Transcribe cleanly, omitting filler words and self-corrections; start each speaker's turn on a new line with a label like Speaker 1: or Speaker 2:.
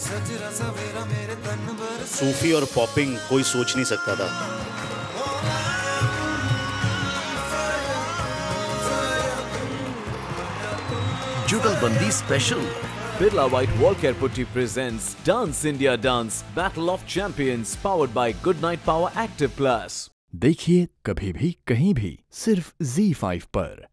Speaker 1: सूफी और पॉपिंग कोई सोच नहीं सकता था।
Speaker 2: जुगलबंदी special. Birla White Wall Care Putty presents Dance India Dance Battle of Champions powered by Goodnight Power Active Plus।
Speaker 3: देखिए कभी भी कहीं भी सिर्फ ZEE5 पर।